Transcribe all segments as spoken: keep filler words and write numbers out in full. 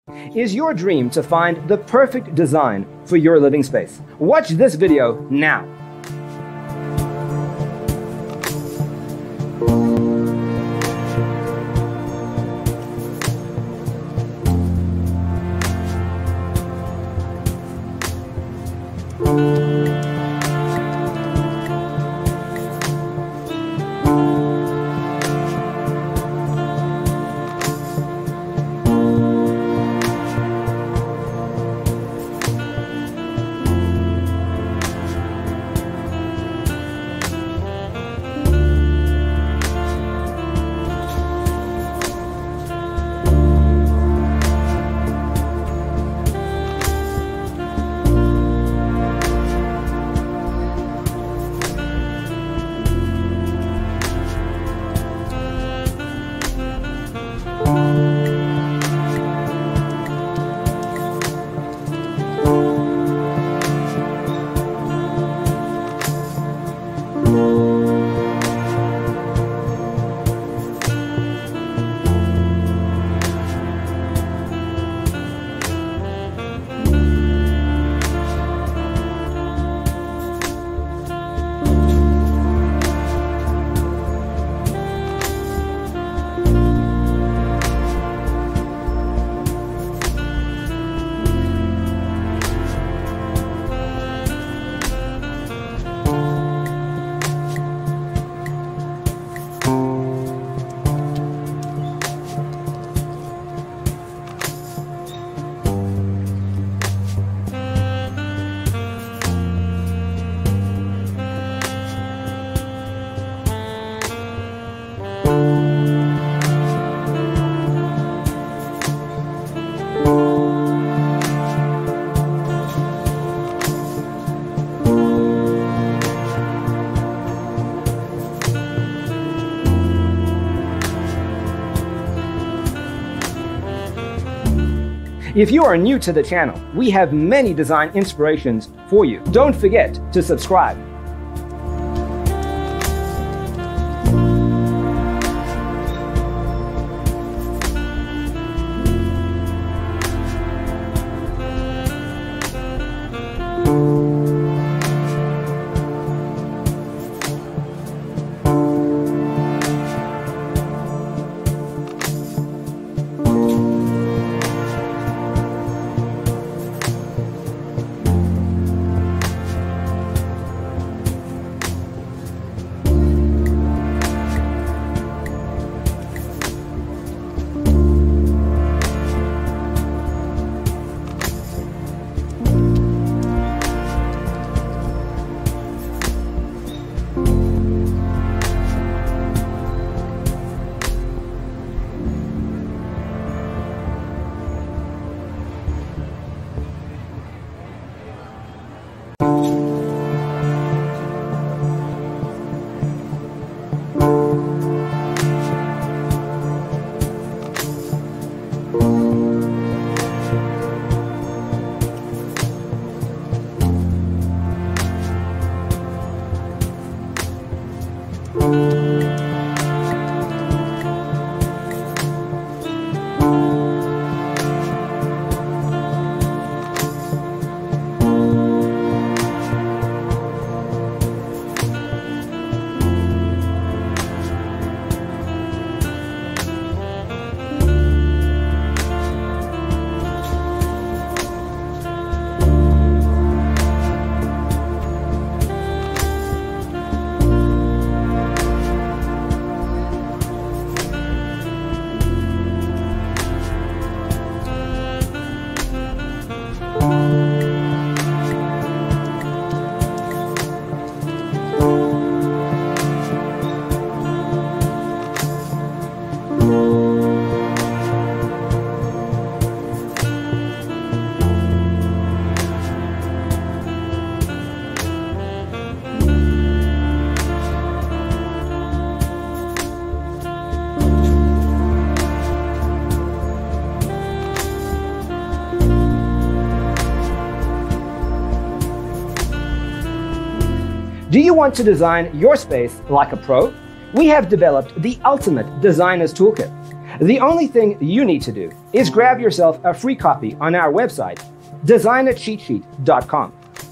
Is your dream to find the perfect design for your living space? Watch this video now. If you are new to the channel, we have many design inspirations for you. Don't forget to subscribe. Do you want to design your space like a pro? We have developed the ultimate designer's toolkit. The only thing you need to do is grab yourself a free copy on our website, designer cheat sheet dot com.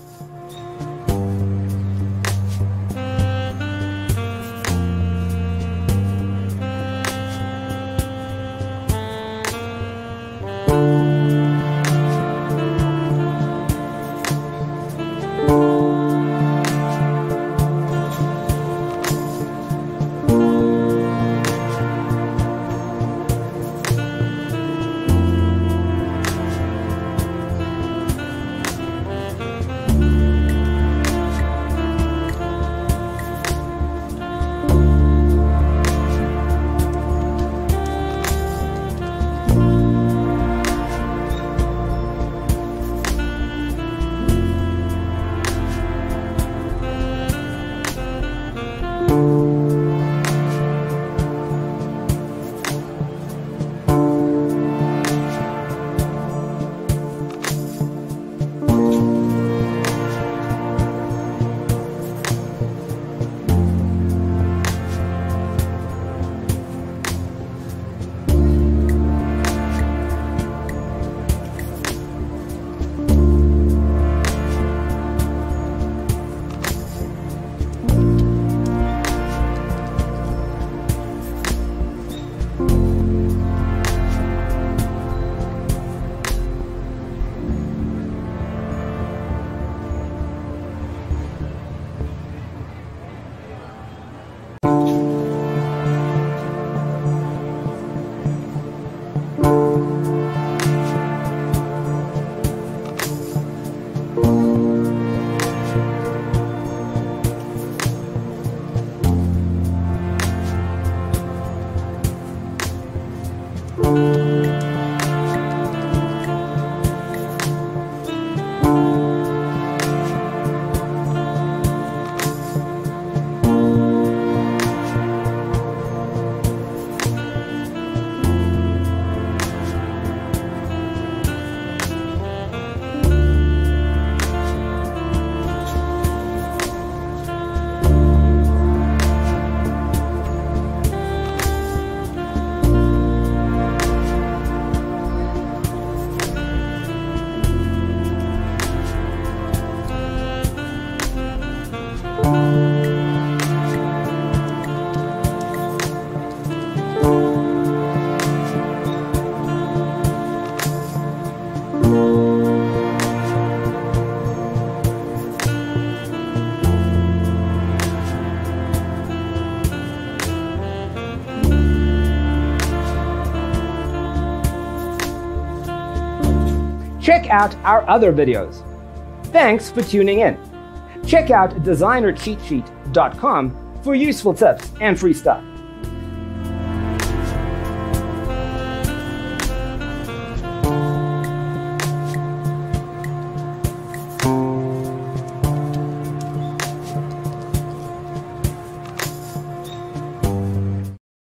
Check out our other videos. Thanks for tuning in. Check out designer cheat sheet dot com for useful tips and free stuff.